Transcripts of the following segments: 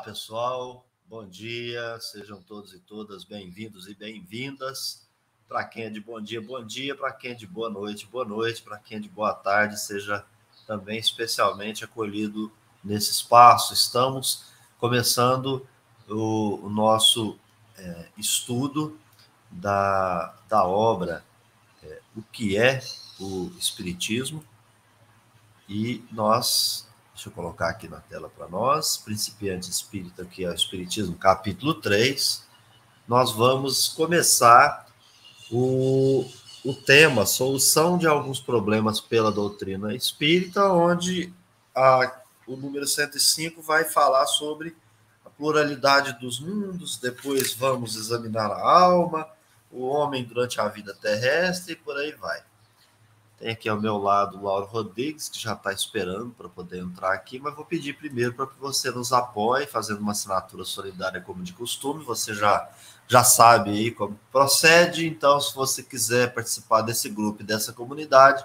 pessoal, bom dia, sejam todos e todas bem-vindos e bem-vindas. Para quem é de bom dia, bom dia, para quem é de boa noite, para quem é de boa tarde, seja também especialmente acolhido nesse espaço. Estamos começando o nosso estudo da obra O que é o Espiritismo, e nós... Deixa eu colocar aqui na tela para nós, Principiante Espírita, que é o Espiritismo, capítulo 3. Nós vamos começar o tema, solução de alguns problemas pela doutrina espírita, onde o número 105 vai falar sobre a pluralidade dos mundos, depois vamos examinar a alma, o homem durante a vida terrestre e por aí vai. Tem aqui ao meu lado o Lauro Rodrigues, que já está esperando para poder entrar aqui, mas vou pedir primeiro para que você nos apoie, fazendo uma assinatura solidária como de costume. Você já sabe aí como procede, então se você quiser participar desse grupo e dessa comunidade,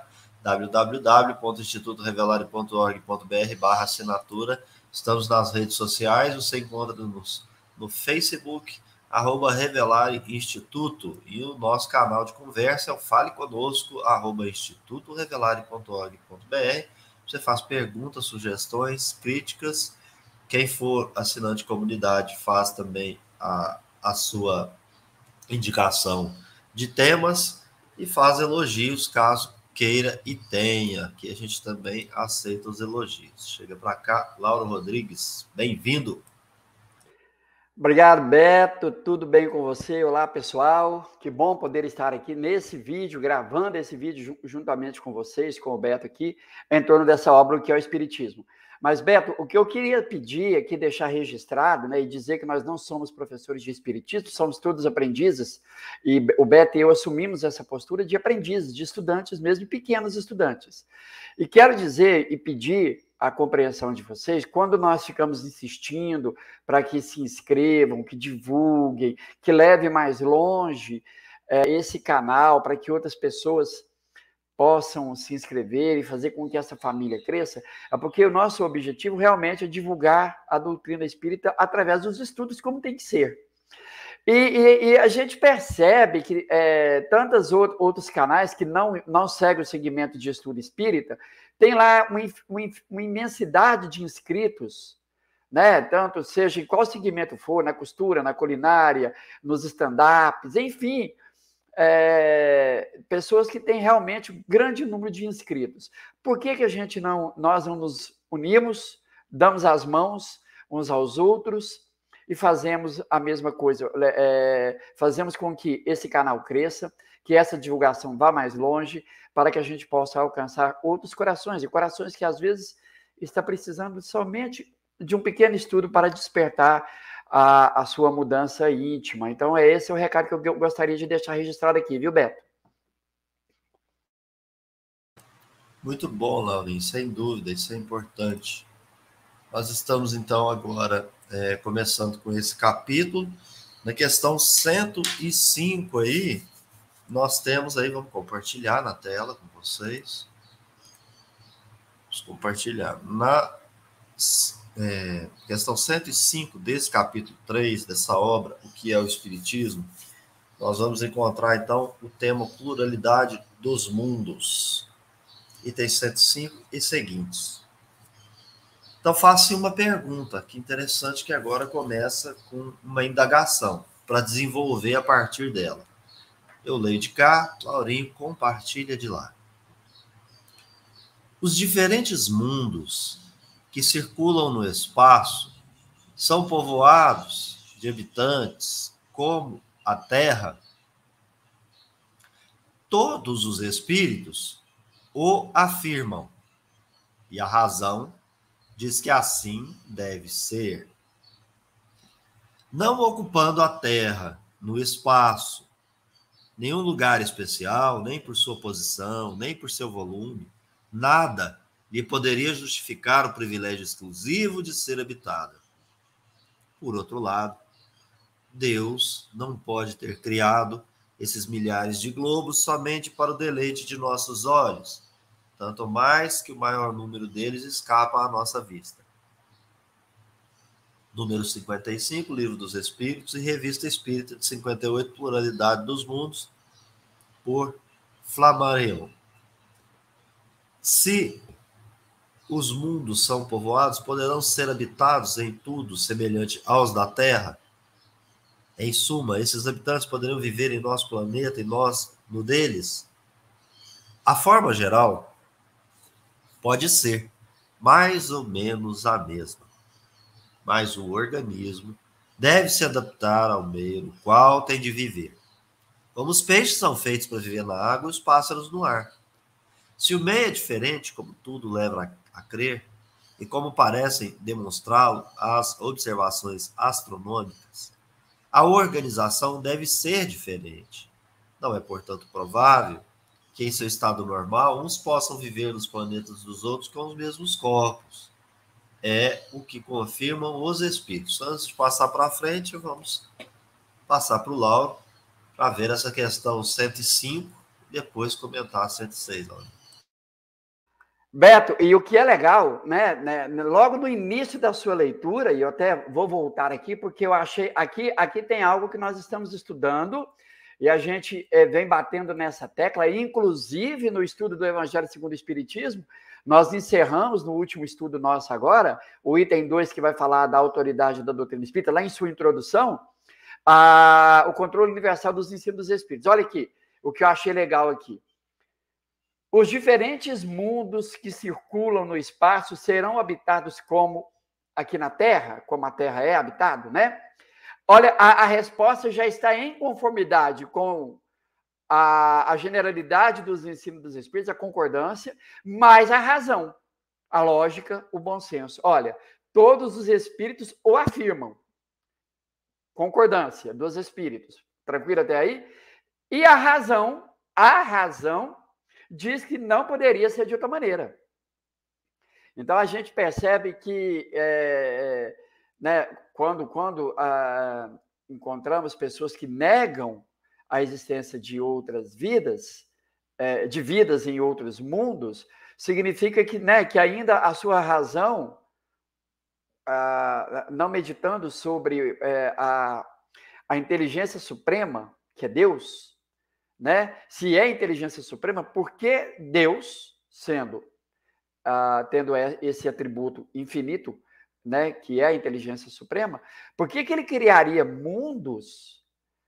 www.institutorevelario.org.br/assinatura. Estamos nas redes sociais, você encontra-nos no Facebook, @Revelare Instituto, e o nosso canal de conversa é o Fale Conosco, @institutorevelario.org.br. Você faz perguntas, sugestões, críticas. Quem for assinante de comunidade faz também a sua indicação de temas e faz elogios, caso queira e tenha, que a gente também aceita os elogios. Chega para cá, Lauro Rodrigues, bem-vindo. Obrigado, Beto. Tudo bem com você? Olá, pessoal. Que bom poder estar aqui nesse vídeo, gravando esse vídeo juntamente com vocês, com o Beto aqui, em torno dessa obra que é o Espiritismo. Mas, Beto, o que eu queria pedir aqui, deixar registrado, né, e dizer que nós não somos professores de Espiritismo, somos todos aprendizes, e o Beto e eu assumimos essa postura de aprendizes, de estudantes mesmo, de pequenos estudantes. E quero dizer e pedir a compreensão de vocês, quando nós ficamos insistindo para que se inscrevam, que divulguem, que levem mais longe esse canal, para que outras pessoas possam se inscrever e fazer com que essa família cresça, é porque o nosso objetivo realmente é divulgar a doutrina espírita através dos estudos, como tem que ser. E a gente percebe que tantos outros canais que não seguem o segmento de estudo espírita, tem lá uma imensidade de inscritos, né? Tanto seja em qual segmento for, na costura, na culinária, nos stand-ups, enfim, pessoas que têm realmente um grande número de inscritos. Por que nós não nos unimos, damos as mãos uns aos outros e fazemos a mesma coisa, fazemos com que esse canal cresça, que essa divulgação vá mais longe, para que a gente possa alcançar outros corações, e corações que às vezes estão precisando somente de um pequeno estudo para despertar a sua mudança íntima. Então, esse é o recado que eu gostaria de deixar registrado aqui, viu, Beto? Muito bom, Laurinho, sem dúvida, isso é importante. Nós estamos, então, agora começando com esse capítulo. Na questão 105 aí, nós temos aí, vamos compartilhar na tela com vocês. Vamos compartilhar. Na questão 105 desse capítulo 3, dessa obra, O que é o Espiritismo, nós vamos encontrar, então, o tema pluralidade dos mundos. Item 105 e seguintes. Então, faço uma pergunta, que interessante, que agora começa com uma indagação, para desenvolver a partir dela. Eu leio de cá, Laurinho compartilha de lá. Os diferentes mundos que circulam no espaço são povoados de habitantes como a Terra. Todos os espíritos o afirmam, e a razão diz que assim deve ser. Não ocupando a Terra no espaço, nenhum lugar especial, nem por sua posição, nem por seu volume, nada lhe poderia justificar o privilégio exclusivo de ser habitada. Por outro lado, Deus não pode ter criado esses milhares de globos somente para o deleite de nossos olhos, tanto mais que o maior número deles escapa à nossa vista. número 55, Livro dos Espíritos, e Revista Espírita de 58, Pluralidade dos Mundos, por Flammarion. Se os mundos são povoados, poderão ser habitados em tudo semelhante aos da Terra? Em suma, esses habitantes poderão viver em nosso planeta e nós no deles? A forma geral pode ser mais ou menos a mesma, mas o organismo deve se adaptar ao meio no qual tem de viver. Como os peixes são feitos para viver na água e os pássaros no ar. Se o meio é diferente, como tudo leva a crer, e como parecem demonstrá-lo as observações astronômicas, a organização deve ser diferente. Não é, portanto, provável que em seu estado normal uns possam viver nos planetas dos outros com os mesmos corpos. É o que confirmam os espíritos. Antes de passar para frente, vamos passar para o Lauro para ver essa questão 105 e depois comentar a 106. Lauro. Beto, e o que é legal, né, logo no início da sua leitura, e eu até vou voltar aqui, porque eu achei, aqui tem algo que nós estamos estudando, e a gente vem batendo nessa tecla, inclusive no estudo do Evangelho segundo o Espiritismo, nós encerramos no último estudo nosso agora, o item 2, que vai falar da autoridade da doutrina espírita, lá em sua introdução, o controle universal dos ensinos dos espíritos. Olha aqui, o que eu achei legal aqui. Os diferentes mundos que circulam no espaço serão habitados como aqui na Terra, como a Terra é habitada, né? Olha, a resposta já está em conformidade com a generalidade dos ensinos dos espíritos, a concordância, mas a razão, a lógica, o bom senso. Olha, todos os espíritos o afirmam. Concordância dos espíritos. Tranquilo até aí? E a razão diz que não poderia ser de outra maneira. Então, a gente percebe que, né, quando encontramos pessoas que negam a existência de outras vidas, de vidas em outros mundos, significa que, né, que ainda a sua razão, não meditando sobre a inteligência suprema, que é Deus, né? Se é inteligência suprema, por que Deus, tendo esse atributo infinito, né, que é a inteligência suprema, por que ele criaria mundos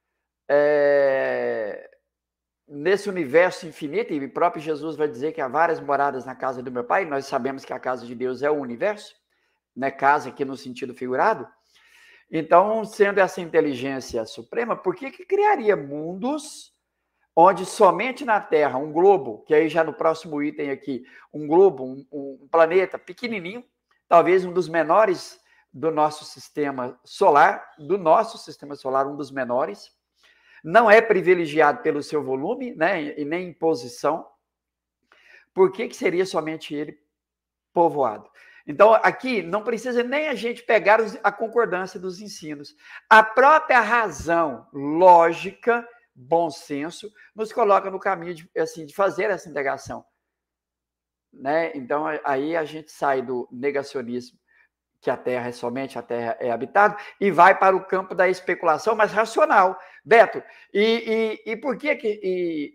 nesse universo infinito? E o próprio Jesus vai dizer que há várias moradas na casa do meu Pai. Nós sabemos que a casa de Deus é o universo, né? Casa aqui no sentido figurado. Então, sendo essa inteligência suprema, por que criaria mundos onde somente na Terra, um globo, que aí já no próximo item aqui, um globo, um planeta pequenininho, talvez um dos menores do nosso sistema solar, um dos menores, não é privilegiado pelo seu volume, né, e nem em posição, por que seria somente ele povoado? Então, aqui não precisa nem a gente pegar a concordância dos ensinos. A própria razão lógica, bom senso, nos coloca no caminho de fazer essa indagação. Né? Então, aí a gente sai do negacionismo, que a Terra é habitada, e vai para o campo da especulação mais racional. Beto, e por que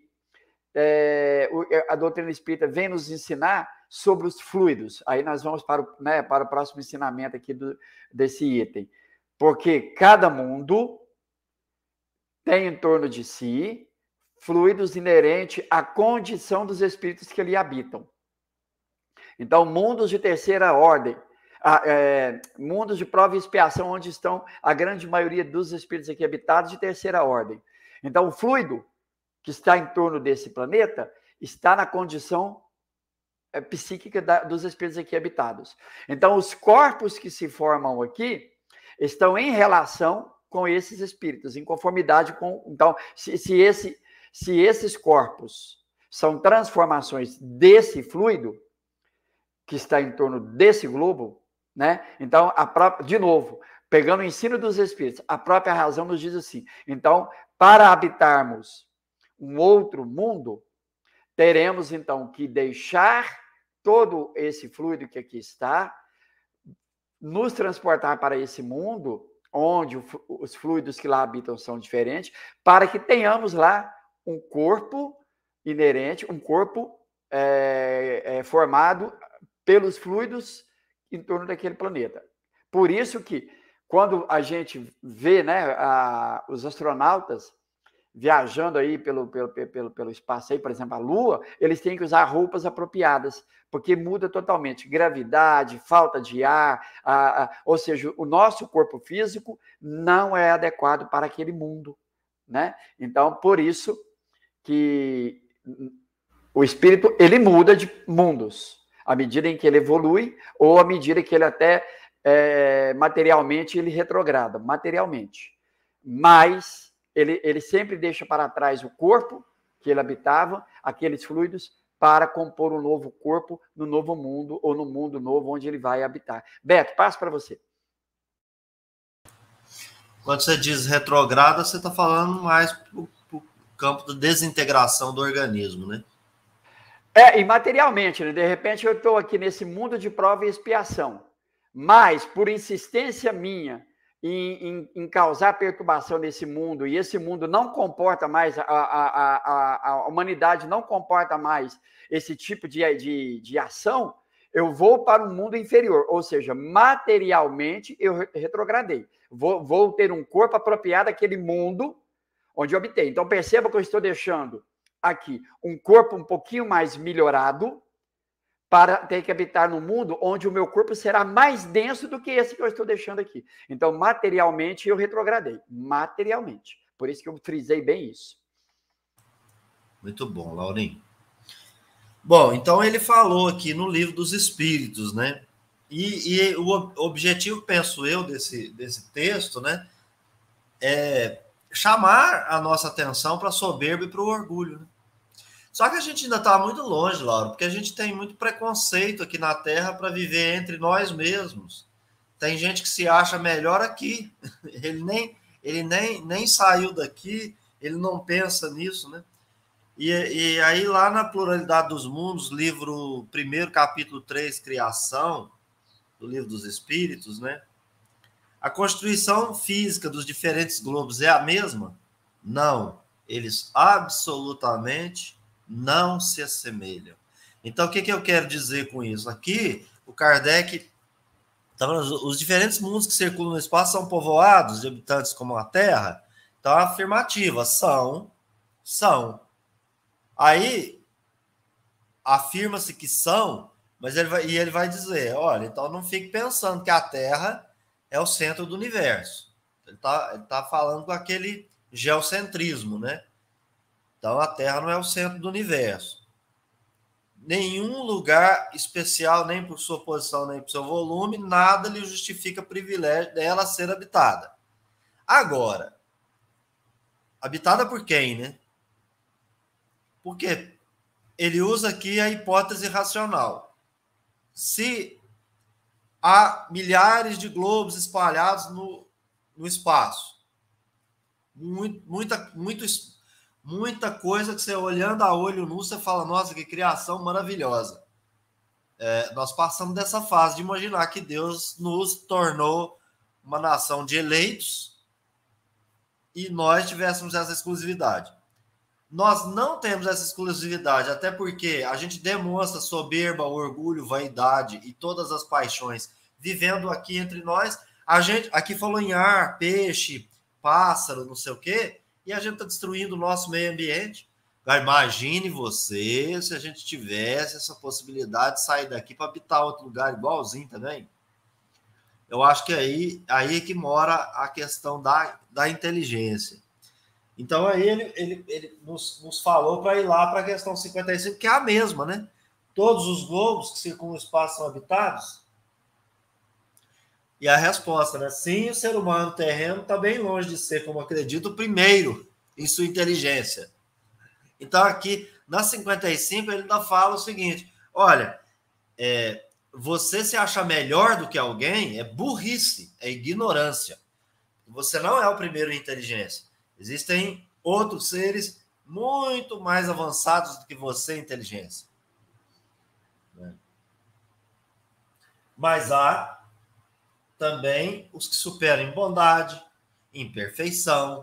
a doutrina espírita vem nos ensinar sobre os fluidos? Aí nós vamos para o próximo ensinamento aqui desse item. Porque cada mundo tem em torno de si fluidos inerentes à condição dos espíritos que ali habitam. Então, mundos de terceira ordem, mundos de prova e expiação, onde estão a grande maioria dos espíritos aqui habitados de terceira ordem. Então, o fluido que está em torno desse planeta está na condição psíquica dos espíritos aqui habitados. Então, os corpos que se formam aqui estão em relação com esses espíritos, em conformidade com... Então, se esses corpos são transformações desse fluido que está em torno desse globo, né? Então, de novo, pegando o ensino dos espíritos, a própria razão nos diz assim, então, para habitarmos um outro mundo, teremos, então, que deixar todo esse fluido que aqui está, nos transportar para esse mundo, onde os fluidos que lá habitam são diferentes, para que tenhamos lá um corpo inerente, um corpo formado pelos fluidos em torno daquele planeta. Por isso que, quando a gente vê, né, os astronautas viajando aí pelo espaço, aí, por exemplo, a Lua, eles têm que usar roupas apropriadas, porque muda totalmente gravidade, falta de ar, ou seja, o nosso corpo físico não é adequado para aquele mundo, né? Então, por isso que o espírito, ele muda de mundos, à medida em que ele evolui, ou à medida que ele até materialmente ele retrograda, materialmente. Mas ele sempre deixa para trás o corpo que ele habitava, aqueles fluidos, para compor um novo corpo no novo mundo, ou no mundo novo onde ele vai habitar. Beto, passo para você. Quando você diz retrograda, você está falando mais para o campo da desintegração do organismo, né? E materialmente, né? De repente eu estou aqui nesse mundo de prova e expiação, mas por insistência minha em causar perturbação nesse mundo, e esse mundo não comporta mais, a humanidade não comporta mais esse tipo de ação, eu vou para um mundo inferior, ou seja, materialmente eu retrogradei. Vou ter um corpo apropriado àquele mundo onde eu habitei. Então perceba que eu estou deixando aqui um corpo um pouquinho mais melhorado para ter que habitar no mundo onde o meu corpo será mais denso do que esse que eu estou deixando aqui. Então, materialmente, eu retrogradei. Materialmente. Por isso que eu frisei bem isso. Muito bom, Laurinho. Bom, então ele falou aqui no Livro dos Espíritos, né? E o objetivo, penso eu, desse texto, né? É chamar a nossa atenção para a soberba e para o orgulho, né? Só que a gente ainda está muito longe, Laura, porque a gente tem muito preconceito aqui na Terra para viver entre nós mesmos. Tem gente que se acha melhor aqui. Ele nem saiu daqui, ele não pensa nisso, né? E aí, lá na Pluralidade dos Mundos, livro 1, capítulo 3, Criação, do Livro dos Espíritos, né? A constituição física dos diferentes globos é a mesma? Não. Eles absolutamente não se assemelham. Então, o que eu quero dizer com isso? Aqui, o Kardec, os diferentes mundos que circulam no espaço são povoados de habitantes como a Terra? Então, a afirmativa, são. Aí, afirma-se que são, mas ele vai dizer, olha, então não fique pensando que a Terra é o centro do universo. Ele tá falando com aquele geocentrismo, né? Então, a Terra não é o centro do universo. Nenhum lugar especial, nem por sua posição, nem por seu volume, nada lhe justifica privilégio dela ser habitada. Agora, habitada por quem, né? Porque ele usa aqui a hipótese racional. Se há milhares de globos espalhados no espaço, muita coisa que você olhando a olho nu, você fala, nossa, que criação maravilhosa. Nós passamos dessa fase de imaginar que Deus nos tornou uma nação de eleitos e nós tivéssemos essa exclusividade. Nós não temos essa exclusividade, até porque a gente demonstra soberba, orgulho, vaidade e todas as paixões vivendo aqui entre nós. A gente aqui falou em ar, peixe, pássaro, não sei o quê, e a gente está destruindo o nosso meio ambiente. Agora, imagine você se a gente tivesse essa possibilidade de sair daqui para habitar outro lugar igualzinho também. Eu acho que aí é que mora a questão da inteligência. Então, aí ele nos falou para ir lá para a questão 55, que é a mesma, né? Todos os globos que circulam o espaço são habitados? E a resposta, né? Sim, o ser humano terreno está bem longe de ser, como acredito, o primeiro em sua inteligência. Então, aqui, na 55, ele ainda fala o seguinte, olha, você se acha melhor do que alguém é burrice, é ignorância. Você não é o primeiro em inteligência. Existem outros seres muito mais avançados do que você em inteligência. Mas há também os que superam em bondade, em perfeição.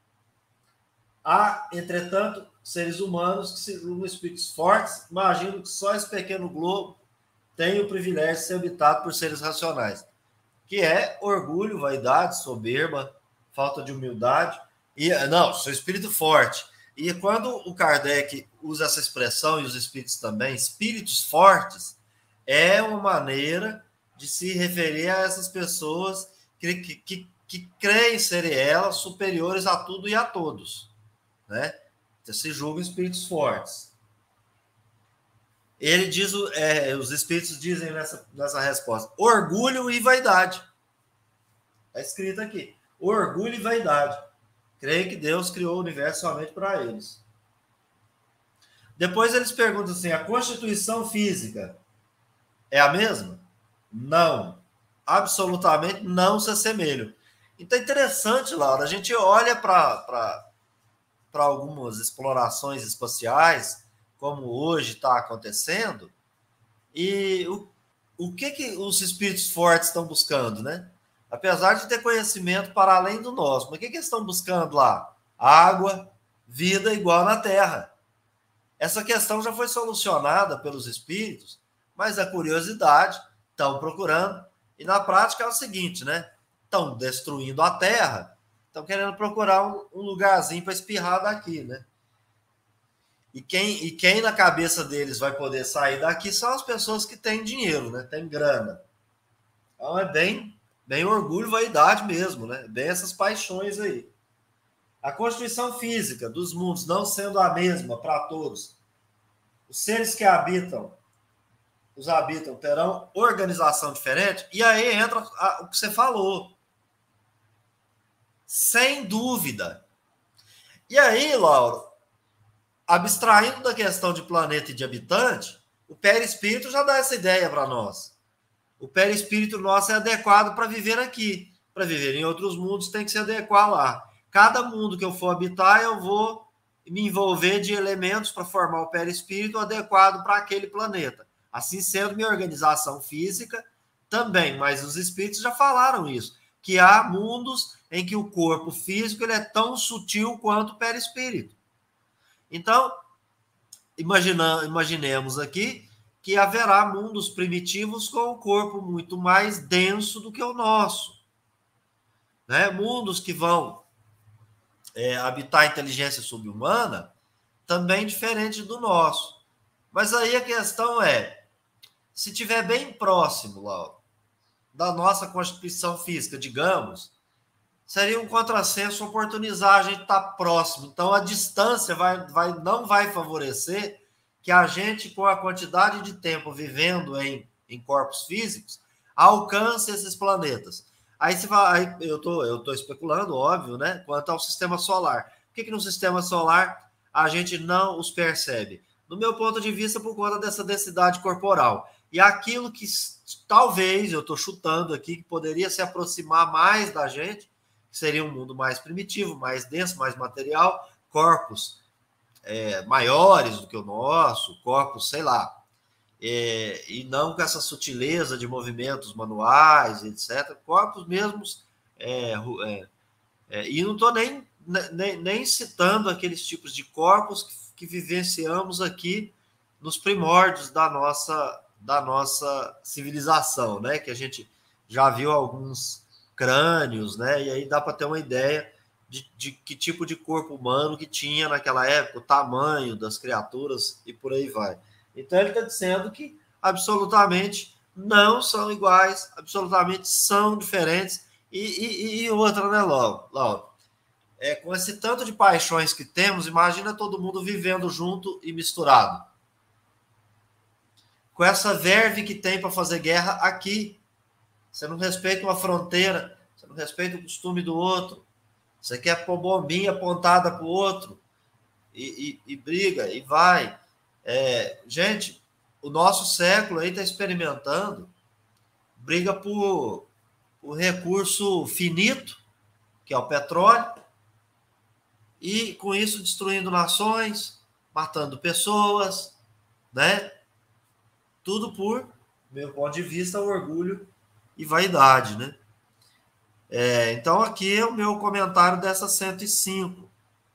Há, entretanto, seres humanos que se julgam espíritos fortes, imaginam que só esse pequeno globo tem o privilégio de ser habitado por seres racionais, que é orgulho, vaidade, soberba, falta de humildade. E não, sou espírito forte. E quando o Kardec usa essa expressão, e os espíritos também, espíritos fortes, é uma maneira de se referir a essas pessoas que creem serem elas superiores a tudo e a todos, né? Então, se julgam espíritos fortes. Ele diz, os espíritos dizem nessa resposta, orgulho e vaidade. Está escrito aqui, orgulho e vaidade. Creio que Deus criou o universo somente para eles. Depois eles perguntam assim, a constituição física é a mesma? Não. Absolutamente não se assemelham. Então é interessante, Laura, a gente olha para algumas explorações espaciais, como hoje está acontecendo, e o que os espíritos fortes estão buscando, né? Apesar de ter conhecimento para além do nosso, mas o que eles estão buscando lá? Água, vida igual na Terra. Essa questão já foi solucionada pelos espíritos, mas a curiosidade, estão procurando, e na prática é o seguinte, né? Estão destruindo a Terra, estão querendo procurar um lugarzinho para espirrar daqui, né? E quem na cabeça deles vai poder sair daqui são as pessoas que têm dinheiro, né? Tem grana. Então é bem orgulho, vaidade mesmo, né? Bem essas paixões aí. A constituição física dos mundos não sendo a mesma para todos, os seres que os habitam terão organização diferente, e aí entra o que você falou. Sem dúvida. E aí, Laura, abstraindo da questão de planeta e de habitante, o perispírito já dá essa ideia para nós. O perispírito nosso é adequado para viver aqui. Para viver em outros mundos, tem que se adequar lá. Cada mundo que eu for habitar, eu vou me envolver de elementos para formar o perispírito adequado para aquele planeta. Assim sendo, minha organização física também. Mas os espíritos já falaram isso, que há mundos em que o corpo físico ele é tão sutil quanto o perispírito. Então, imaginemos aqui que haverá mundos primitivos com um corpo muito mais denso do que o nosso, né? Mundos que vão habitar a inteligência subhumana também diferente do nosso. Mas aí a questão é, se estiver bem próximo, Laura, da nossa constituição física, digamos, seria um contrassenso oportunizar a gente estar próximo. Então, a distância não vai favorecer que a gente, com a quantidade de tempo vivendo em corpos físicos, alcance esses planetas. Aí eu tô especulando, óbvio, né? Quanto ao sistema solar. Por que no sistema solar a gente não os percebe? No meu ponto de vista, por conta dessa densidade corporal. E aquilo que talvez, eu estou chutando aqui, que poderia se aproximar mais da gente, que seria um mundo mais primitivo, mais denso, mais material, corpos maiores do que o nosso, corpos, sei lá, e não com essa sutileza de movimentos manuais, etc. Corpos mesmos, e não estou nem citando aqueles tipos de corpos que vivenciamos aqui nos primórdios da nossa civilização, né? Que a gente já viu alguns crânios, né? E aí dá para ter uma ideia de que tipo de corpo humano que tinha naquela época, o tamanho das criaturas e por aí vai. Então ele está dizendo que absolutamente não são iguais, absolutamente são diferentes. E outra, né, Laura? Com esse tanto de paixões que temos, imagina todo mundo vivendo junto e misturado. Com essa verve que tem para fazer guerra aqui. Você não respeita uma fronteira, você não respeita o costume do outro, você quer pôr bombinha apontada para o outro, e briga, e vai. Gente, o nosso século aí está experimentando briga por recurso finito, que é o petróleo, e com isso destruindo nações, matando pessoas, né? Tudo por, meu ponto de vista, orgulho e vaidade, né? Então, aqui é o meu comentário dessa 105.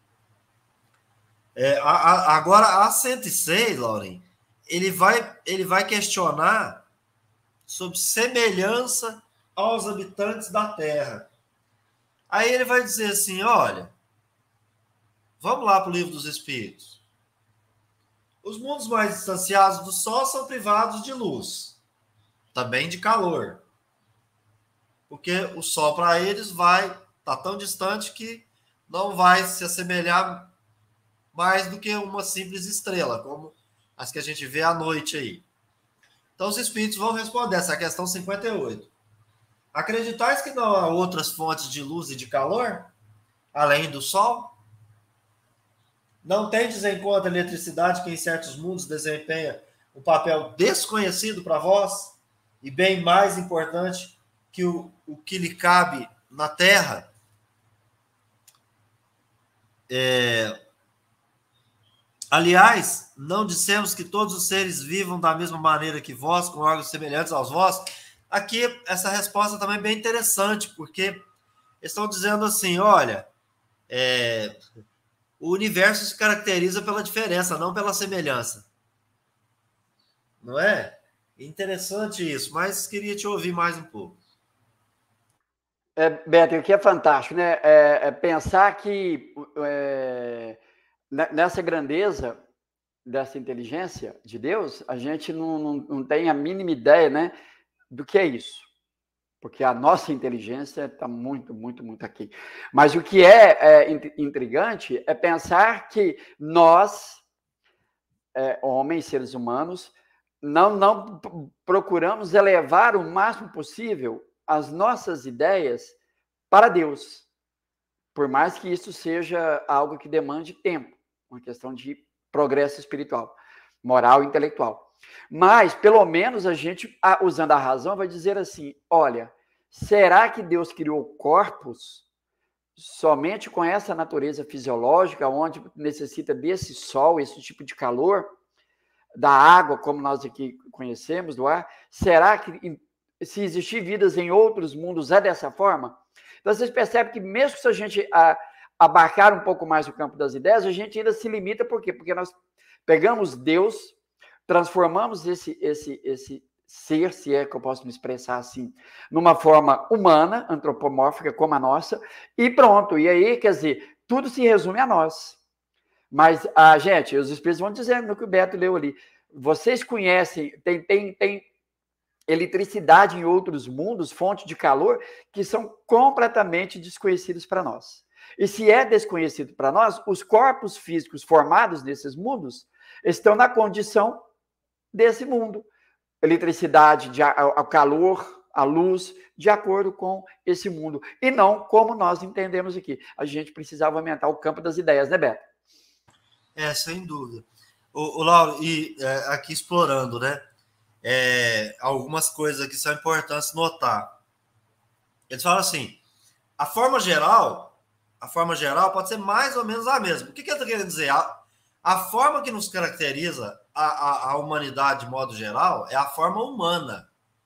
Agora, a 106, Lauren, ele vai questionar sobre semelhança aos habitantes da Terra. Aí ele vai dizer assim, olha, vamos lá para o Livro dos Espíritos. Os mundos mais distanciados do Sol são privados de luz, também de calor. Porque o Sol, para eles, está tão distante que não vai se assemelhar mais do que uma simples estrela, como as que a gente vê à noite aí. Então, os espíritos vão responder essa questão 58. Acreditais que não há outras fontes de luz e de calor, além do Sol? Não tendes em conta a eletricidade que em certos mundos desempenha um papel desconhecido para vós, e bem mais importante que o que lhe cabe na Terra? Aliás, não dissemos que todos os seres vivam da mesma maneira que vós, com órgãos semelhantes aos vossos? Aqui, essa resposta também é bem interessante, porque estão dizendo assim, olha, o universo se caracteriza pela diferença, não pela semelhança. Não é? Interessante isso, mas queria te ouvir mais um pouco. Beto, o que é fantástico, né? Pensar que nessa grandeza dessa inteligência de Deus, a gente não tem a mínima ideia, né, do que é isso. Porque a nossa inteligência está muito, muito, muito aqui. Mas o que é intrigante é pensar que nós, homens, seres humanos, não procuramos elevar o máximo possível as nossas ideias para Deus, por mais que isso seja algo que demande tempo, uma questão de progresso espiritual, moral e intelectual. Mas, pelo menos, a gente, usando a razão, vai dizer assim, olha, será que Deus criou corpos somente com essa natureza fisiológica, onde necessita desse sol, esse tipo de calor, da água, como nós aqui conhecemos, do ar? Será que se existir vidas em outros mundos é dessa forma? Então, vocês percebem que mesmo se a gente abarcar um pouco mais o campo das ideias, a gente ainda se limita, por quê? Porque nós pegamos Deus, transformamos esse ser, se é que eu posso me expressar assim, numa forma humana, antropomórfica, como a nossa, e pronto. E aí, quer dizer, tudo se resume a nós. Mas, gente, os espíritos vão dizer no que o Beto leu ali, vocês conhecem, tem eletricidade em outros mundos, fonte de calor, que são completamente desconhecidos para nós. E se é desconhecido para nós, os corpos físicos formados nesses mundos estão na condição desse mundo. Eletricidade, o calor, a luz, de acordo com esse mundo. E não como nós entendemos aqui. A gente precisava aumentar o campo das ideias, né, Beto? Sem dúvida. O Lauro, e aqui explorando, né? Algumas coisas que são importantes notar. Eles falam assim, a forma geral pode ser mais ou menos a mesma. O que ele está querendo dizer? A forma que nos caracteriza a humanidade de modo geral é a forma humana.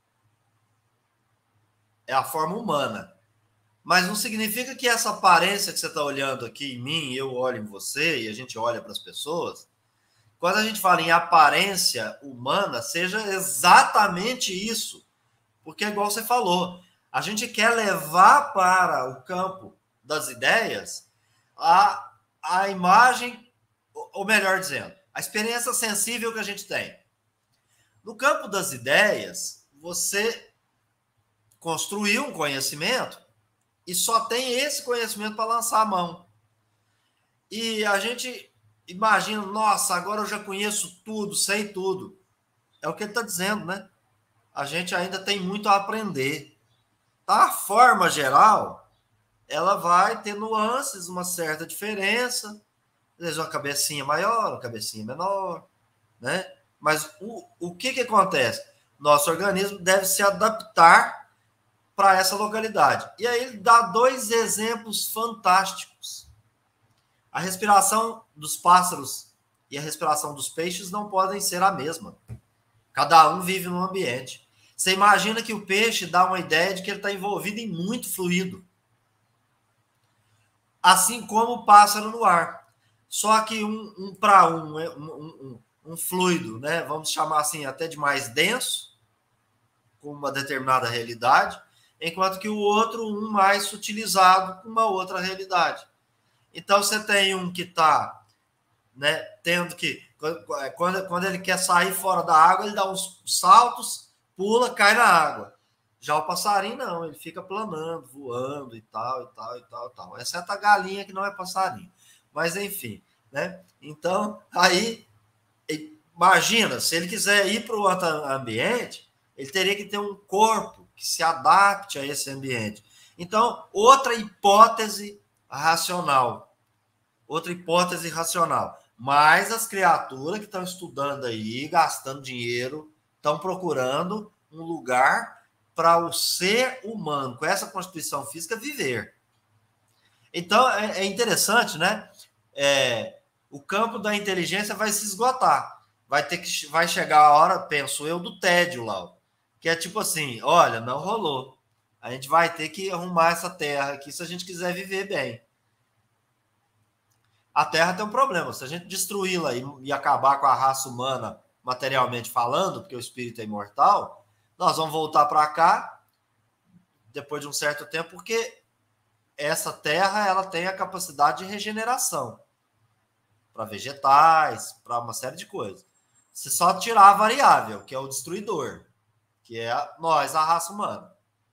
É a forma humana. Mas não significa que essa aparência que você está olhando aqui em mim, eu olho em você e a gente olha para as pessoas, quando a gente fala em aparência humana, seja exatamente isso. Porque, igual você falou, a gente quer levar para o campo das ideias a imagem, ou melhor dizendo, a experiência sensível que a gente tem. No campo das ideias, você construiu um conhecimento e só tem esse conhecimento para lançar a mão. E a gente imagina, nossa, agora eu já conheço tudo, sei tudo. É o que ele está dizendo, né? A gente ainda tem muito a aprender. A forma geral, ela vai ter nuances, uma certa diferença. Às vezes uma cabecinha maior, uma cabecinha menor, né? Mas o que acontece? Nosso organismo deve se adaptar para essa localidade. E aí ele dá 2 exemplos fantásticos. A respiração dos pássaros e a respiração dos peixes não podem ser a mesma. Cada um vive num ambiente. Você imagina que o peixe dá uma ideia de que ele está envolvido em muito fluido. assim como o pássaro no ar. Só que um fluido, né? Vamos chamar assim, até de mais denso, com uma determinada realidade, enquanto que o outro, um mais sutilizado, com uma outra realidade. Então, você tem um que está, né, tendo que... Quando ele quer sair fora da água, ele dá uns saltos, pula, cai na água. Já o passarinho, não, ele fica planando, voando e tal, e tal, e tal, e tal. Exceto a galinha, que não é passarinho. Mas, enfim, né? Então, aí, imagina, se ele quiser ir para o outro ambiente, ele teria que ter um corpo que se adapte a esse ambiente. Então, outra hipótese racional. Mas as criaturas que estão estudando aí, gastando dinheiro, estão procurando um lugar para o ser humano, com essa constituição física, viver. Então, é interessante, né? O campo da inteligência vai se esgotar. Vai chegar a hora, penso eu, do tédio, Lau. Que é tipo assim, olha, não rolou. A gente vai ter que arrumar essa terra aqui se a gente quiser viver bem. A Terra tem um problema. Se a gente destruí-la e acabar com a raça humana, materialmente falando, porque o espírito é imortal, nós vamos voltar para cá depois de um certo tempo, porque essa Terra ela tem a capacidade de regeneração para vegetais, para uma série de coisas. Se só tirar a variável, que é o destruidor, que é nós, a raça humana.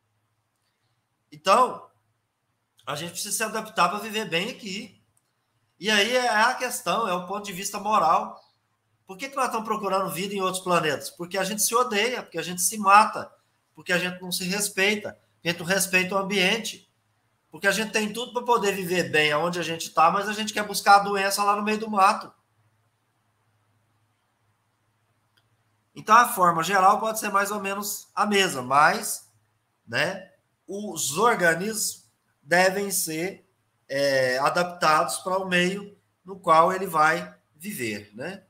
Então, a gente precisa se adaptar para viver bem aqui. E aí é a questão, é o ponto de vista moral. Por que nós estamos procurando vida em outros planetas? Porque a gente se odeia, porque a gente se mata, porque a gente não se respeita, porque a gente não respeita o ambiente, porque a gente tem tudo para poder viver bem onde a gente está, mas a gente quer buscar a doença lá no meio do mato. Então, a forma geral pode ser mais ou menos a mesma, mas, né, os organismos devem ser adaptados para o meio no qual ele vai viver, né?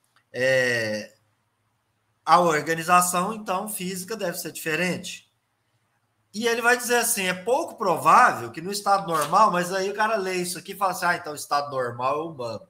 A organização, então, física deve ser diferente. E ele vai dizer assim, é pouco provável que no estado normal, mas aí o cara lê isso aqui e fala assim, então o estado normal é humano.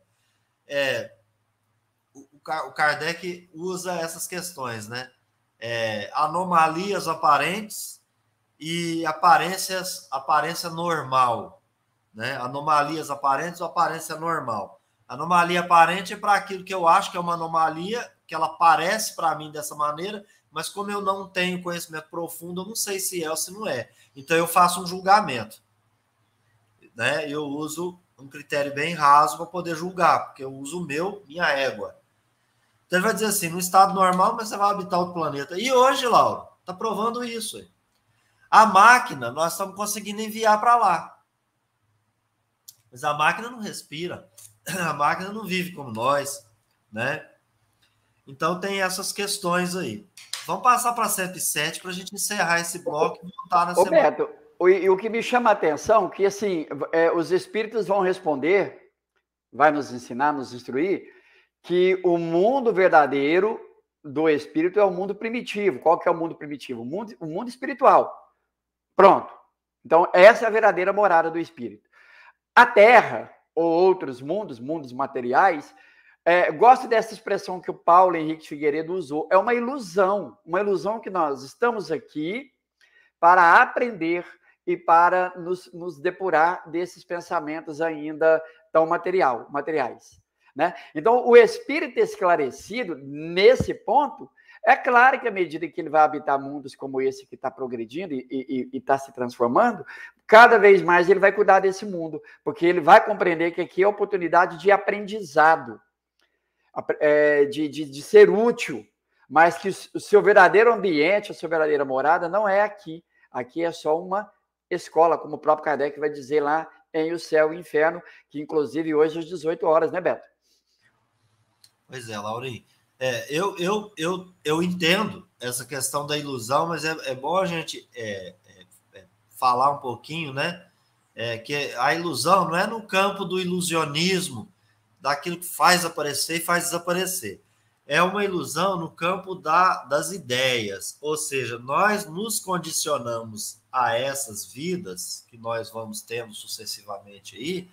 O Kardec usa essas questões, né? Anomalias aparentes e aparência normal. Né? Anomalias aparentes ou aparência normal. Anomalia aparente é para aquilo que eu acho que é uma anomalia, que ela parece para mim dessa maneira, mas como eu não tenho conhecimento profundo, eu não sei se é ou se não é. Então eu faço um julgamento. Né? Eu uso um critério bem raso para poder julgar, porque eu uso minha égua. Então ele vai dizer assim, no estado normal, mas você vai habitar outro planeta. E hoje, Laura, está provando isso. A máquina, nós estamos conseguindo enviar para lá. Mas a máquina não respira, a máquina não vive como nós, né? Então tem essas questões aí. Vamos passar para a 107 para a gente encerrar esse bloco e voltar na semana. Beto, o que me chama a atenção é que assim, os espíritos vão responder, vai nos ensinar, nos instruir, que o mundo verdadeiro do espírito é o mundo primitivo. Qual que é o mundo primitivo? O mundo espiritual. Pronto. Então, essa é a verdadeira morada do espírito. A Terra, ou outros mundos materiais, gosto dessa expressão que o Paulo Henrique Figueiredo usou, é uma ilusão que nós estamos aqui para aprender e para nos depurar desses pensamentos ainda tão materiais. Né? Então, o espírito esclarecido, nesse ponto, é claro que à medida que ele vai habitar mundos como esse que está progredindo e está se transformando, cada vez mais ele vai cuidar desse mundo, porque ele vai compreender que aqui é oportunidade de aprendizado, de ser útil, mas que o seu verdadeiro ambiente, a sua verdadeira morada não é aqui. Aqui é só uma escola, como o próprio Kardec vai dizer lá em O Céu e o Inferno, que inclusive hoje às 18 horas, né, Beto? Pois é, Laurinho. Eu entendo essa questão da ilusão, mas é bom a gente falar um pouquinho, né? Que a ilusão não é no campo do ilusionismo, daquilo que faz aparecer e faz desaparecer. é uma ilusão no campo das ideias, ou seja, nós nos condicionamos a essas vidas que nós vamos tendo sucessivamente aí,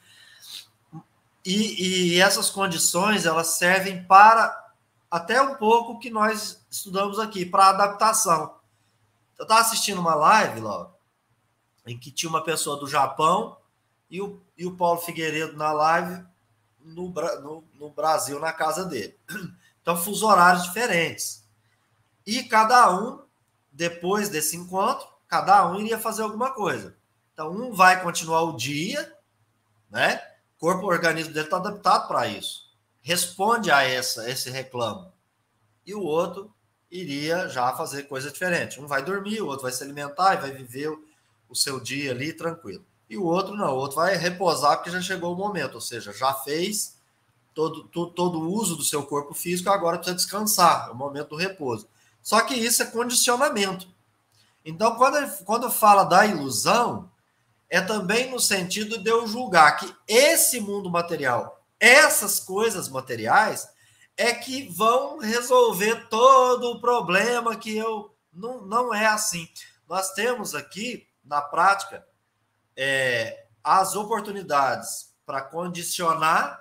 e essas condições, elas servem para até um pouco o que nós estudamos aqui, para adaptação. Eu estava assistindo uma live, Laura, em que tinha uma pessoa do Japão e o Paulo Figueiredo na live no Brasil, na casa dele. Então, fuso horários diferentes. E cada um, depois desse encontro, cada um iria fazer alguma coisa. Então, um vai continuar o dia, né? O corpo, o organismo dele está adaptado para isso. Responde a esse reclamo. E o outro iria já fazer coisa diferente. Um vai dormir, o outro vai se alimentar e vai viver o seu dia ali tranquilo. E o outro não, o outro vai repousar porque já chegou o momento, ou seja, já fez todo o uso do seu corpo físico, agora precisa descansar, é o momento do repouso. Só que isso é condicionamento. Então, quando fala da ilusão, é também no sentido de eu julgar que esse mundo material, essas coisas materiais, é que vão resolver todo o problema que eu... Não é assim. Nós temos aqui, na prática, as oportunidades para condicionar,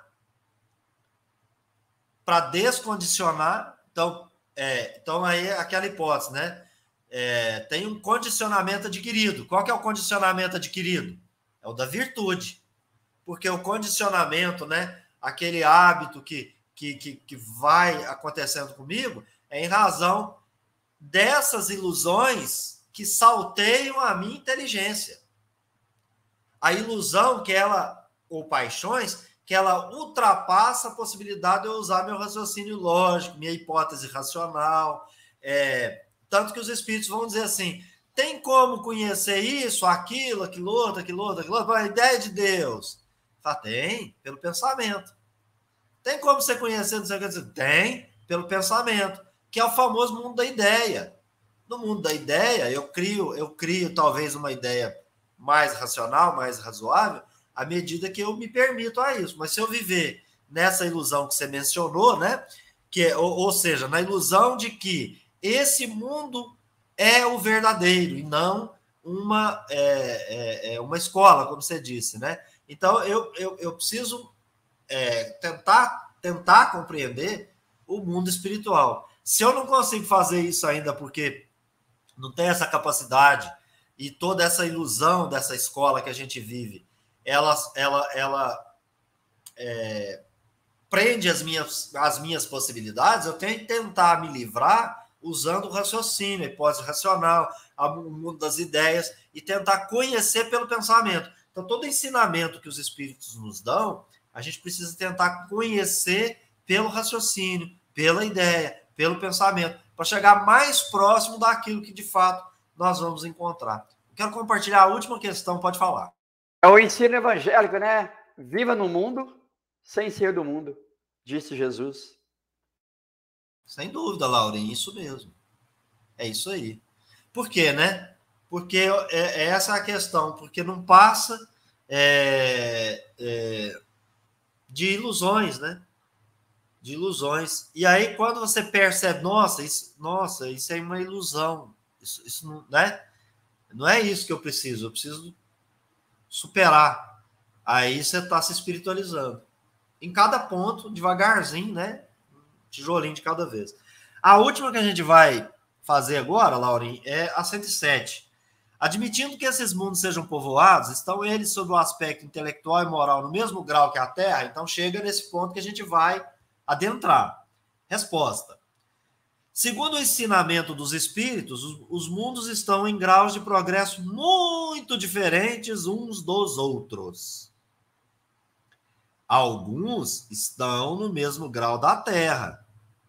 para descondicionar. Então aí é aquela hipótese, né? Tem um condicionamento adquirido. Qual que é o condicionamento adquirido? É o da virtude. Porque o condicionamento, né? Aquele hábito que vai acontecendo comigo é em razão dessas ilusões que salteiam a minha inteligência. A ilusão ou paixões, que ela ultrapassa a possibilidade de eu usar meu raciocínio lógico, minha hipótese racional. Tanto que os espíritos vão dizer assim, tem como conhecer isso, aquilo outro, a ideia de Deus? Tem, pelo pensamento. Tem como você conhecer, não sei o que dizer? Tem, pelo pensamento, que é o famoso mundo da ideia. No mundo da ideia, eu crio talvez uma ideia mais racional, mais razoável, à medida que eu me permito a isso. Mas se eu viver nessa ilusão que você mencionou, né? Ou seja, na ilusão de que esse mundo é o verdadeiro e não uma escola, como você disse, né? Então, eu preciso tentar compreender o mundo espiritual. Se eu não consigo fazer isso ainda porque não tem essa capacidade e toda essa ilusão dessa escola que a gente vive, ela prende as minhas possibilidades, eu tenho que tentar me livrar usando o raciocínio, a hipótese racional, o mundo das ideias, e tentar conhecer pelo pensamento. Então, todo ensinamento que os espíritos nos dão, a gente precisa tentar conhecer pelo raciocínio, pela ideia, pelo pensamento, para chegar mais próximo daquilo que, de fato, nós vamos encontrar. Eu quero compartilhar a última questão, pode falar. É o ensino evangélico, né? Viva no mundo sem ser do mundo, disse Jesus. Sem dúvida, Lauren, isso mesmo. É isso aí. Por quê, né? Porque essa é a questão, porque não passa de ilusões, né? De ilusões. E aí, quando você percebe, nossa, isso é uma ilusão. Isso não, né? Não é isso que eu preciso superar. Aí você está se espiritualizando. Em cada ponto, devagarzinho, né? Tijolinho de cada vez. A última que a gente vai fazer agora, Lauren, é a 107. Admitindo que esses mundos sejam povoados, estão eles sob o aspecto intelectual e moral no mesmo grau que a Terra? Então chega nesse ponto que a gente vai adentrar. Resposta. Segundo o ensinamento dos espíritos, os mundos estão em graus de progresso muito diferentes uns dos outros. Alguns estão no mesmo grau da Terra.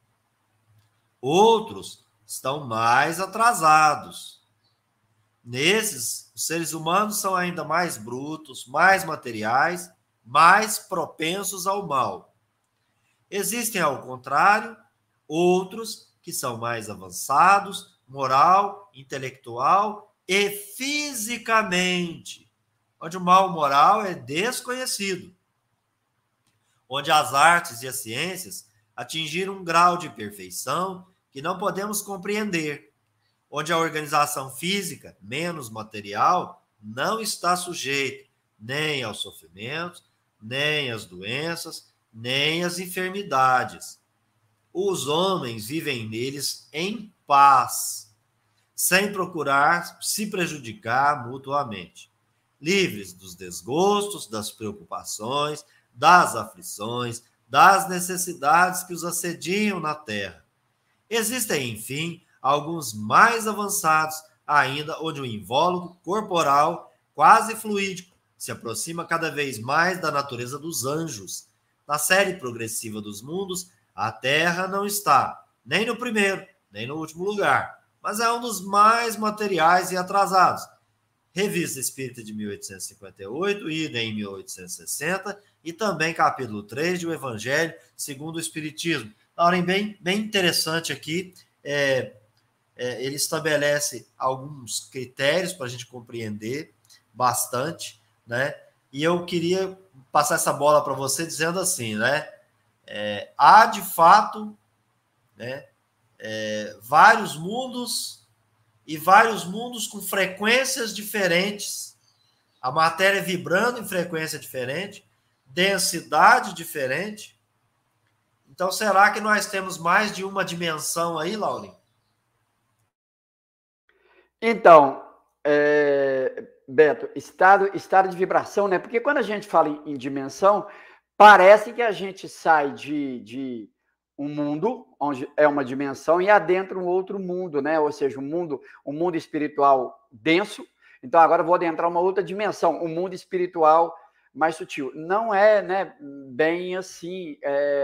Outros estão mais atrasados. Nesses, os seres humanos são ainda mais brutos, mais materiais, mais propensos ao mal. Existem, ao contrário, outros que são mais avançados, moral, intelectual e fisicamente, onde o mal moral é desconhecido, onde as artes e as ciências atingir um grau de perfeição que não podemos compreender, onde a organização física, menos material, não está sujeita nem aos sofrimentos, nem às doenças, nem às enfermidades. Os homens vivem neles em paz, sem procurar se prejudicar mutuamente, livres dos desgostos, das preocupações, das aflições, das necessidades que os assediam na terra. Existem, enfim, alguns mais avançados ainda, onde o invólucro corporal, quase fluídico, se aproxima cada vez mais da natureza dos anjos. Na série progressiva dos mundos, a Terra não está nem no primeiro, nem no último lugar, mas é um dos mais materiais e atrasados. Revista Espírita de 1858, ida em 1860, e também capítulo 3 de O Evangelho segundo o Espiritismo. Lauren, bem interessante aqui, ele estabelece alguns critérios para a gente compreender bastante, né? E eu queria passar essa bola para você dizendo assim, né? Há de fato, né, vários mundos e vários mundos com frequências diferentes, a matéria vibrando em frequência diferente, densidade diferente. Então, será que nós temos mais de uma dimensão aí, Lauren? Então, Beto, estado de vibração, né? Porque quando a gente fala em dimensão, parece que a gente sai de um mundo, onde é uma dimensão, e adentra um outro mundo, né? Ou seja, um mundo espiritual denso. Então, agora eu vou adentrar uma outra dimensão, um mundo espiritual mais sutil. Não é, né, bem assim,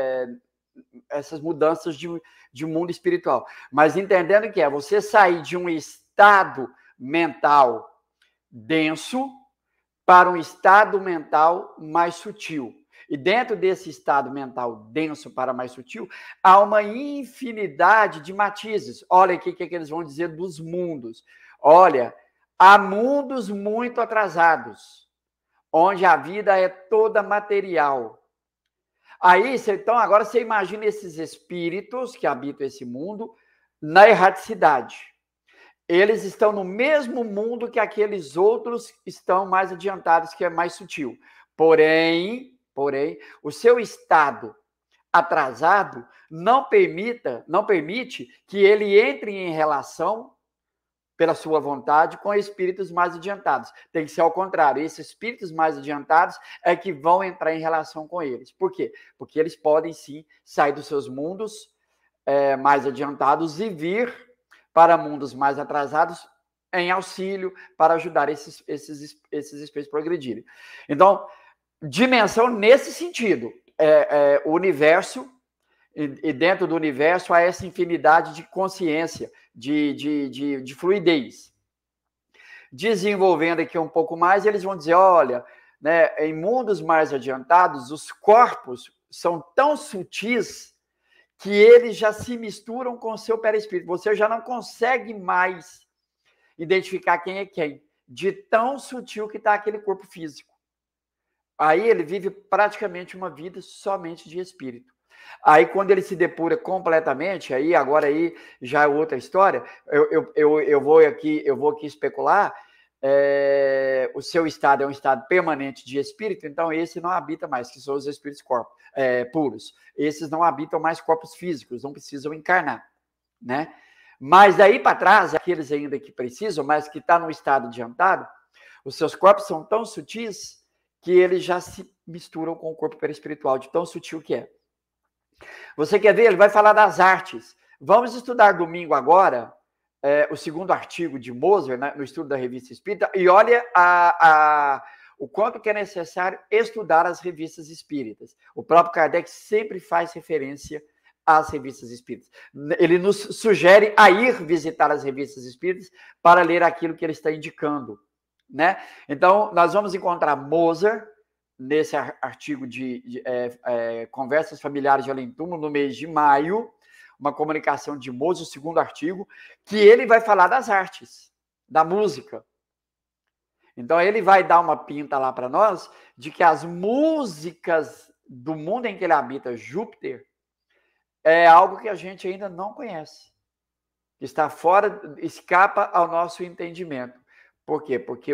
essas mudanças de mundo espiritual. Mas entendendo que você sair de um estado mental denso para um estado mental mais sutil. E dentro desse estado mental denso para mais sutil, há uma infinidade de matizes. Olha aqui o que eles vão dizer dos mundos. Olha, há mundos muito atrasados, onde a vida é toda material. Aí, então, agora você imagina esses espíritos que habitam esse mundo na erraticidade. Eles estão no mesmo mundo que aqueles outros estão mais adiantados, que é mais sutil. Porém, o seu estado atrasado não permite que ele entre em relação, pela sua vontade, com espíritos mais adiantados. Tem que ser ao contrário. Esses espíritos mais adiantados é que vão entrar em relação com eles. Por quê? Porque eles podem, sim, sair dos seus mundos mais adiantados e vir para mundos mais atrasados em auxílio para ajudar esses espíritos a progredirem. Então, dimensão nesse sentido. O universo, e dentro do universo há essa infinidade de consciência, de fluidez. Desenvolvendo aqui um pouco mais, eles vão dizer, olha, né, em mundos mais adiantados, os corpos são tão sutis que eles já se misturam com o seu perispírito. Você já não consegue mais identificar quem é quem, de tão sutil que está aquele corpo físico. Aí ele vive praticamente uma vida somente de espírito. Aí, quando ele se depura completamente, agora já é outra história. Eu vou aqui especular. O seu estado é um estado permanente de espírito, então esse não habita mais, que são os espíritos puros. Esses não habitam mais corpos físicos, não precisam encarnar, né? Mas daí para trás, aqueles ainda que precisam, mas que estão no estado adiantado, os seus corpos são tão sutis que eles já se misturam com o corpo perispiritual, de tão sutil que é. Você quer ver? Ele vai falar das artes. Vamos estudar domingo agora o segundo artigo de Moser, né, no estudo da Revista Espírita, e olha o quanto que é necessário estudar as revistas espíritas. O próprio Kardec sempre faz referência às revistas espíritas. Ele nos sugere a ir visitar as revistas espíritas para ler aquilo que ele está indicando, né? Então, nós vamos encontrar Moser nesse artigo de Conversas Familiares de Além-Túmulo, no mês de maio, uma comunicação de Moser, o segundo artigo, que ele vai falar das artes, da música. Então, ele vai dar uma pinta lá para nós de que as músicas do mundo em que ele habita, Júpiter, é algo que a gente ainda não conhece. Está fora, escapa ao nosso entendimento. Por quê? Porque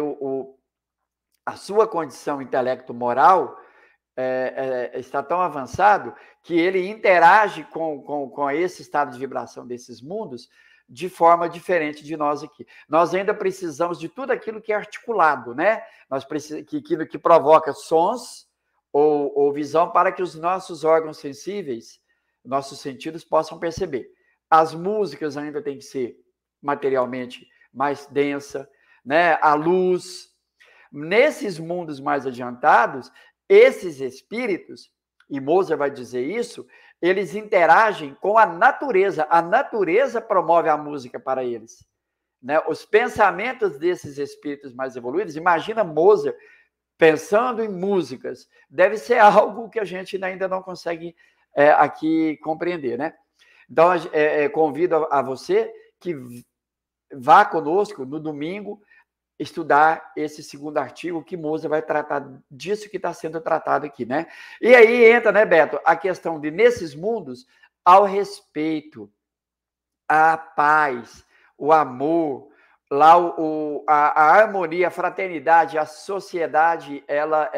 a sua condição intelecto-moral está tão avançado que ele interage com esse estado de vibração desses mundos de forma diferente de nós aqui. Nós ainda precisamos de tudo aquilo que é articulado, né? Nós precisamos que provoca sons ou visão para que os nossos órgãos sensíveis, nossos sentidos possam perceber. As músicas ainda têm que ser materialmente mais densa, né? A luz. Nesses mundos mais adiantados, esses espíritos, e Moser vai dizer isso, eles interagem com a natureza. A natureza promove a música para eles. Né? Os pensamentos desses espíritos mais evoluídos, imagina Moser pensando em músicas, deve ser algo que a gente ainda não consegue aqui compreender, né? Então, convido a você que vá conosco no domingo estudar esse segundo artigo, que Moser vai tratar disso que está sendo tratado aqui, né? E aí entra, né, Beto, a questão de, nesses mundos, ao respeito, a paz, o amor, lá a harmonia, a fraternidade, a sociedade, ela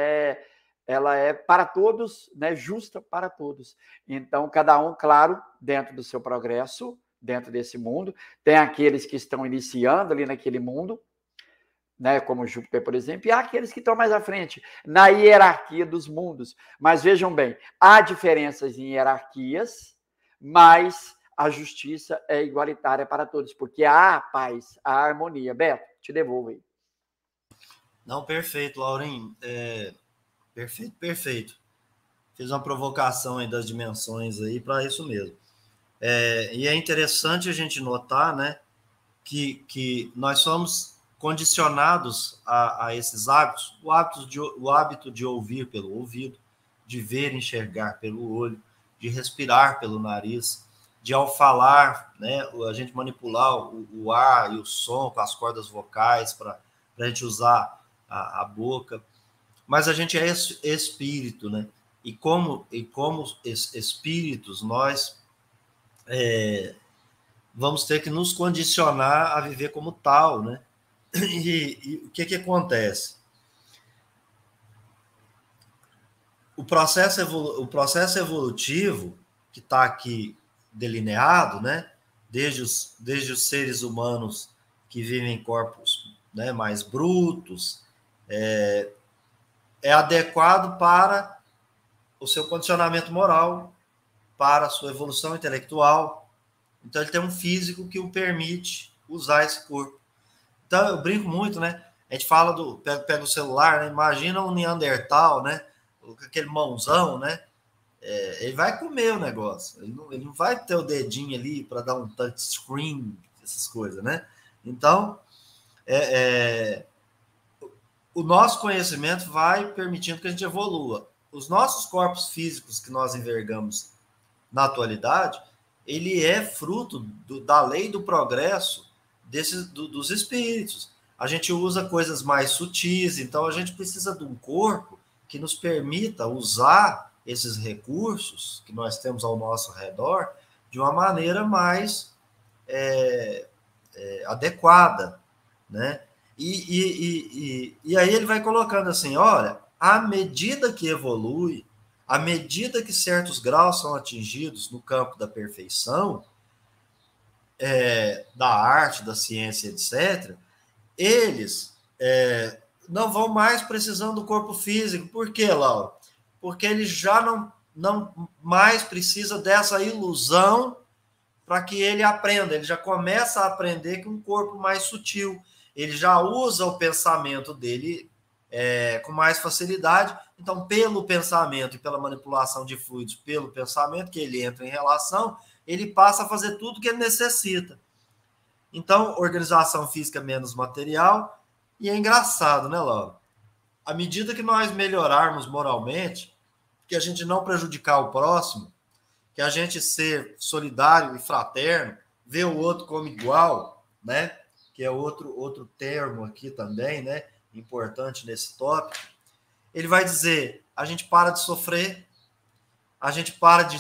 é para todos, né, justa para todos. Então, cada um, claro, dentro do seu progresso, dentro desse mundo, tem aqueles que estão iniciando ali naquele mundo, né, como Júpiter, por exemplo, e há aqueles que estão mais à frente, na hierarquia dos mundos. Mas vejam bem, há diferenças em hierarquias, mas a justiça é igualitária para todos, porque há a paz, a harmonia. Beto, te devolvo aí. Não, perfeito, Laurinho. Perfeito. Fiz uma provocação aí das dimensões aí para isso mesmo. E é interessante a gente notar, né, que nós somos condicionados a esses hábitos, o hábito de ouvir pelo ouvido, de ver e enxergar pelo olho, de respirar pelo nariz, de ao falar, né, a gente manipular o ar e o som com as cordas vocais para a gente usar a boca, mas a gente é espírito, né? E como espíritos, nós vamos ter que nos condicionar a viver como tal, né? E o que acontece? O processo evolutivo que está aqui delineado, né? Desde os seres humanos que vivem em corpos, né, mais brutos, é adequado para o seu condicionamento moral, para a sua evolução intelectual. Então, ele tem um físico que o permite usar esse corpo. Então, eu brinco muito, né? A gente fala pega o celular, né? Imagina um Neandertal, né? Com aquele mãozão, né? Ele vai comer o negócio. Ele não vai ter o dedinho ali para dar um touchscreen, essas coisas, né? Então, o nosso conhecimento vai permitindo que a gente evolua. Os nossos corpos físicos que nós envergamos na atualidade, ele é fruto da lei do progresso dos espíritos. A gente usa coisas mais sutis, então a gente precisa de um corpo que nos permita usar esses recursos que nós temos ao nosso redor de uma maneira mais adequada, né? E aí ele vai colocando assim, olha, à medida que evolui, à medida que certos graus são atingidos no campo da perfeição, da arte, da ciência, etc., eles não vão mais precisando do corpo físico. Por quê, Laura? Porque ele já não mais precisa dessa ilusão para que ele aprenda. Ele já começa a aprender com um corpo mais sutil. Ele já usa o pensamento dele com mais facilidade. Então, pelo pensamento e pela manipulação de fluidos, pelo pensamento que ele entra em relação, ele passa a fazer tudo que ele necessita. Então, organização física menos material. E é engraçado, né, Laura? À medida que nós melhorarmos moralmente, que a gente não prejudicar o próximo, que a gente ser solidário e fraterno, ver o outro como igual, né? Que é outro termo aqui também, né? Importante nesse tópico. Ele vai dizer, a gente para de sofrer, a gente para de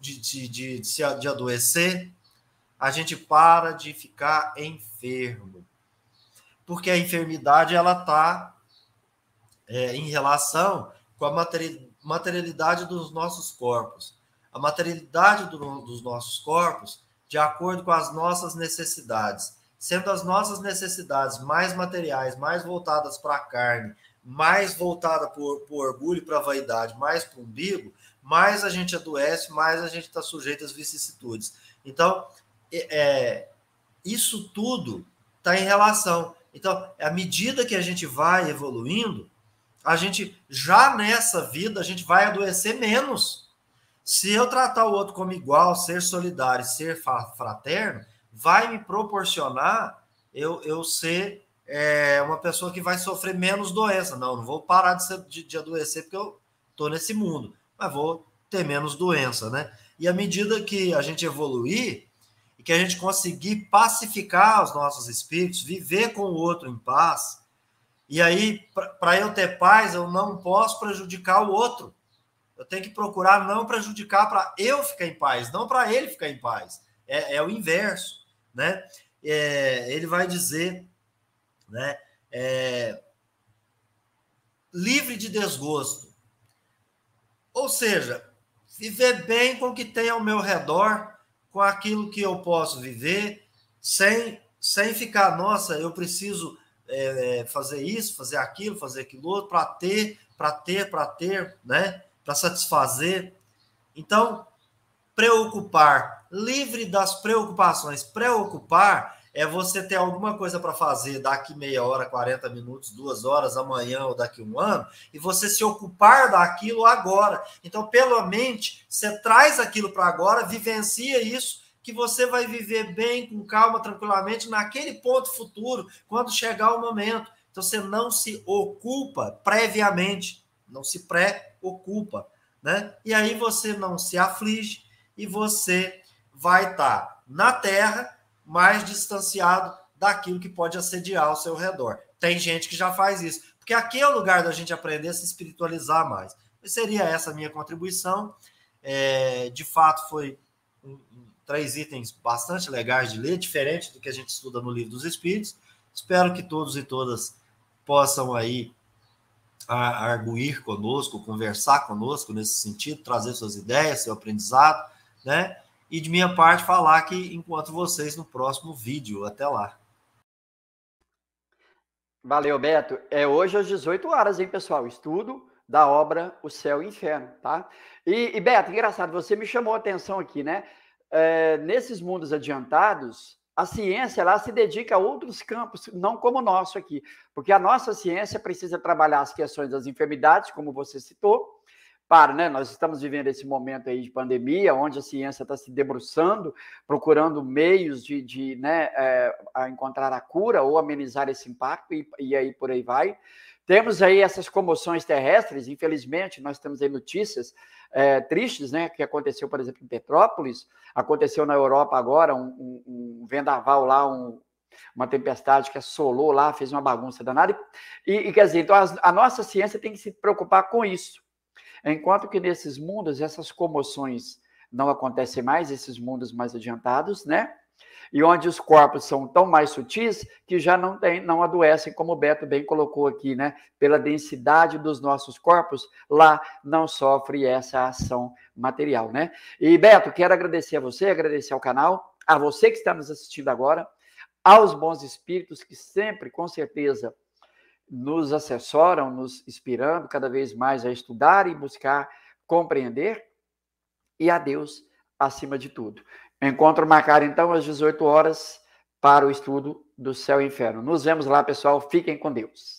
adoecer, a gente para de ficar enfermo. Porque a enfermidade ela está em relação com a materialidade dos nossos corpos. A materialidade dos nossos corpos de acordo com as nossas necessidades. Sendo as nossas necessidades mais materiais, mais voltadas para a carne, mais voltada para o orgulho e para a vaidade, mais para o umbigo, mais a gente adoece, mais a gente está sujeito às vicissitudes. Então, isso tudo está em relação. Então, à medida que a gente vai evoluindo, a gente, já nessa vida, a gente vai adoecer menos. Se eu tratar o outro como igual, ser solidário, ser fraterno, vai me proporcionar eu ser uma pessoa que vai sofrer menos doença. Não vou parar de adoecer porque eu estou nesse mundo, mas vou ter menos doença, né? E à medida que a gente evoluir e que a gente conseguir pacificar os nossos espíritos, viver com o outro em paz, e aí, para eu ter paz, eu não posso prejudicar o outro. Eu tenho que procurar não prejudicar para eu ficar em paz, não para ele ficar em paz. É o inverso, né? Ele vai dizer, né? Livre de desgosto. Ou seja, viver bem com o que tem ao meu redor, com aquilo que eu posso viver, sem ficar, nossa, eu preciso fazer isso, fazer aquilo outro, para ter, né? Para satisfazer. Então, preocupar, livre das preocupações. Preocupar é você ter alguma coisa para fazer daqui meia hora, 40 minutos, 2 horas, amanhã ou daqui um ano, e você se ocupar daquilo agora. Então, pela mente, você traz aquilo para agora, vivencia isso, que você vai viver bem, com calma, tranquilamente, naquele ponto futuro, quando chegar o momento. Então, você não se ocupa previamente, não se pré-ocupa, né? E aí você não se aflige e você vai estar na Terra mais distanciado daquilo que pode assediar ao seu redor. Tem gente que já faz isso, porque aqui é o lugar da gente aprender a se espiritualizar mais. E seria essa a minha contribuição. De fato, foi 3 itens bastante legais de ler, diferente do que a gente estuda no Livro dos Espíritos. Espero que todos e todas possam aí arguir conosco, conversar conosco nesse sentido, trazer suas ideias, seu aprendizado, né? E de minha parte falar que encontro vocês no próximo vídeo. Até lá. Valeu, Beto. Hoje às 18 horas, hein, pessoal? Estudo da obra O Céu e o Inferno, tá? E Beto, engraçado, você me chamou a atenção aqui, né? Nesses mundos adiantados, a ciência lá se dedica a outros campos, não como o nosso aqui, porque a nossa ciência precisa trabalhar as questões das enfermidades, como você citou, né? Nós estamos vivendo esse momento aí de pandemia, onde a ciência está se debruçando, procurando meios de a encontrar a cura ou amenizar esse impacto, e aí por aí vai. Temos aí essas comoções terrestres, infelizmente, nós temos aí notícias tristes, né, que aconteceu, por exemplo, em Petrópolis, aconteceu na Europa agora, um vendaval lá, uma tempestade que assolou lá, fez uma bagunça danada, e quer dizer, então a nossa ciência tem que se preocupar com isso, enquanto que nesses mundos, essas comoções não acontecem mais, esses mundos mais adiantados, né, e onde os corpos são tão mais sutis que já não adoecem, como o Beto bem colocou aqui, né? Pela densidade dos nossos corpos, lá não sofre essa ação material, né? E, Beto, quero agradecer a você, agradecer ao canal, a você que está nos assistindo agora, aos bons espíritos que sempre, com certeza, nos assessoram, nos inspirando cada vez mais a estudar e buscar compreender, e a Deus acima de tudo. Encontro marcado, então, às 18 horas para o estudo do Céu e Inferno. Nos vemos lá, pessoal. Fiquem com Deus.